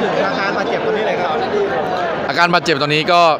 ถึงอาการบาดเจ็บตอนนี้เลยครับอาการบาดเจ็บตอนนี้ก็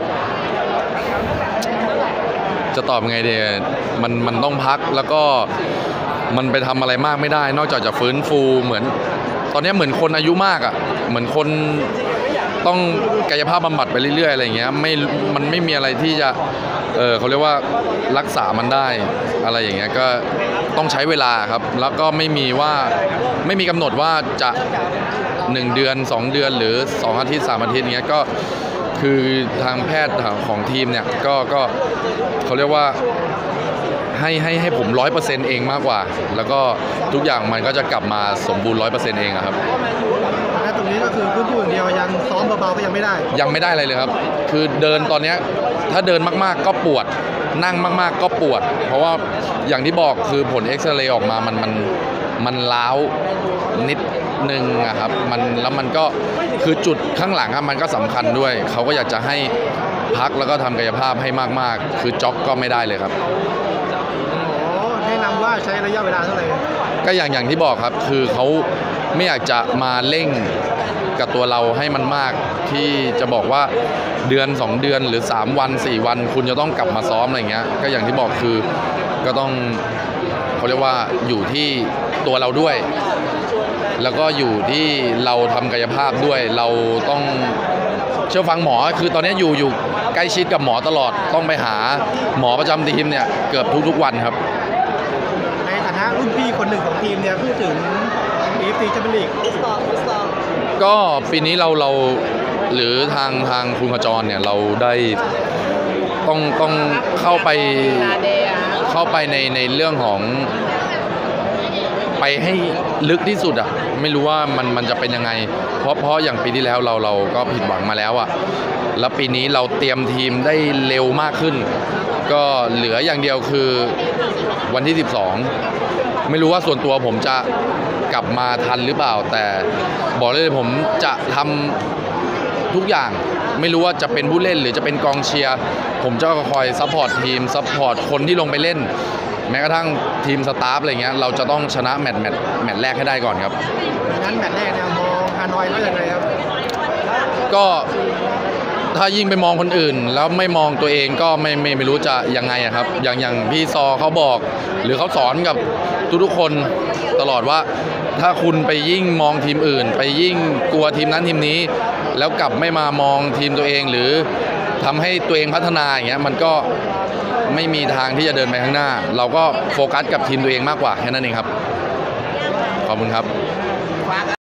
จะตอบไงดีมันต้องพักแล้วก็มันไปทำอะไรมากไม่ได้นอกจากจะฟื้นฟูเหมือนตอนนี้เหมือนคนอายุมากอ่ะเหมือนคนต้องกายภาพบำบัดไปเรื่อยๆอะไรอย่างเงี้ยมันไม่มีอะไรที่จะเขาเรียกว่ารักษามันได้อะไรอย่างเงี้ยก็ต้องใช้เวลาครับแล้วก็ไม่มีกำหนดว่าจะ1 เดือน2 เดือนหรือ2 อาทิตย์3 อาทิตย์เงี้ยก็คือทางแพทย์ของทีมเนี่ยก็เขาเรียกว่าให้ผม100%เองมากกว่าแล้วก็ทุกอย่างมันก็จะกลับมาสมบูรณ์100%เองครับตรงนี้ก็คือพื้นที่อย่างเดียวยังซ้อมเบาๆก็ยังไม่ได้อะไรเลยครับคือเดินตอนนี้ถ้าเดินมากๆก็ปวดนั่งมากๆก็ปวดเพราะว่าอย่างที่บอกคือผลเอ็กซเรย์ออกมามันล้าวนิดนึงครับแล้วมันก็คือจุดข้างหลังมันก็สำคัญด้วยเขาก็อยากจะให้พักแล้วก็ทำกายภาพให้มากๆคือจ็อกก็ไม่ได้เลยครับแนะนำว่าใช้ระยะเวลาเท่าไหร่ก็อย่างที่บอกครับคือเขาไม่อยากจะมาเร่งกับตัวเราให้มันมากที่จะบอกว่าเดือน2 เดือนหรือ3 วัน4 วันคุณจะต้องกลับมาซ้อมอะไรเงี้ยก็อย่างที่บอกคือก็ต้องเขาเรียกว่าอยู่ที่ตัวเราด้วยแล้วก็อยู่ที่เราทำกายภาพด้วยเราต้องเชื่อฟังหมอคือตอนนี้อยู่ใกล้ชิดกับหมอตลอดต้องไปหาหมอประจำทีมเนี่ยเกือบทุกวันครับในฐานะรุ่นพี่คนหนึ่งของทีมเนี่ยพูดถึงAFCแชมเปี้ยนลีกก็ปีนี้เราหรือทางคุณขจรเนี่ยเราได้ต้องเข้าไปในเรื่องของไปให้ลึกที่สุดอ่ะไม่รู้ว่ามันจะเป็นยังไงเพราะอย่างปีที่แล้วเราก็ผิดหวังมาแล้วอ่ะแล้วปีนี้เราเตรียมทีมได้เร็วมากขึ้นก็เหลืออย่างเดียวคือวันที่12ไม่รู้ว่าส่วนตัวผมจะกลับมาทันหรือเปล่าแต่บอกเลยผมจะทำทุกอย่างไม่รู้ว่าจะเป็นผู้เล่นหรือจะเป็นกองเชียร์ผมจะคอยซัพพอร์ตทีมซัพพอร์ตคนที่ลงไปเล่นแม้กระทั่งทีมสตาฟอะไรเงี้ยเราจะต้องชนะแมตช์แรกให้ได้ก่อนครับงั้นแมตช์แรกเนี่ยมองฮานอยว่าอย่างไรครับก็ถ้ายิ่งไปมองคนอื่นแล้วไม่มองตัวเองก็ไม่รู้จะยังไงครับอย่างพี่ซอเขาบอกหรือเขาสอนกับทุกคนตลอดว่าถ้าคุณไปยิ่งมองทีมอื่นไปยิ่งกลัวทีมนั้นทีมนี้แล้วกลับไม่มามองทีมตัวเองหรือทำให้ตัวเองพัฒนาอย่างเงี้ยมันก็ไม่มีทางที่จะเดินไปข้างหน้าเราก็โฟกัสกับทีมตัวเองมากกว่าแค่นั้นเองครับขอบคุณครับ